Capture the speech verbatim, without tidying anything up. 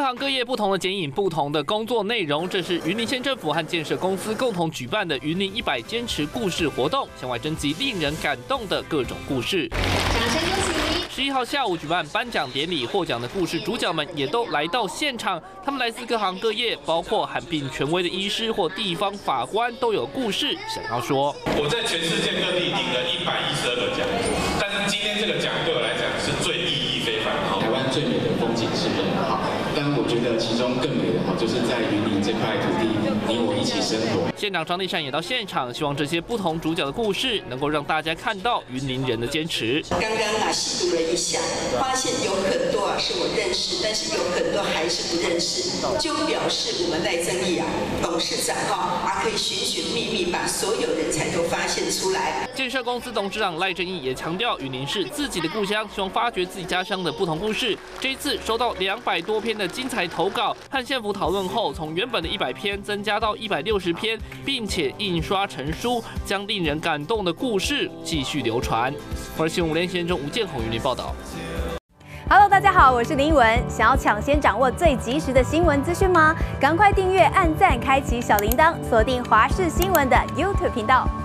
行各业不同的剪影，不同的工作内容。这是云林县政府和建设公司共同举办的云林一百坚持故事活动，向外征集令人感动的各种故事。 掌声有请！ 十一号下午举办颁奖典礼，获奖的故事主角们也都来到现场。他们来自各行各业，包括罕病权威的医师或地方法官，都有故事想要说。 我在全世界各地领了一百一十二个奖，但是今天这个奖对我来讲是最意义非凡。 台湾最美的风景是人好，但我觉得其中更美的好，就是在云林这块土地，你我一起生活。 县长张立善也到现场，希望这些不同主角的故事能够让大家看到云林人的坚持。 刚刚啊，细读了一下，发现有很多啊是我认识，但是有很多还是不认识，就表示我们赖正义啊董事长哈啊可以寻寻觅觅，把所有人才都发现出来。 建设公司董事长赖正义也强调，云林是自己的故乡，希望发掘自己家乡的不同故事。这一次收到两百多篇的精彩投稿，和县府讨论后，从原本的一百篇增加到一百六十篇，并且印刷成书，将令人感动的故事继续流传。而新闻五连线中吴建宏云林报道。 Hello， 大家好，我是林文。想要抢先掌握最及时的新闻资讯吗？赶快订阅、按赞、开启小铃铛，锁定华视新闻的 YouTube 频道。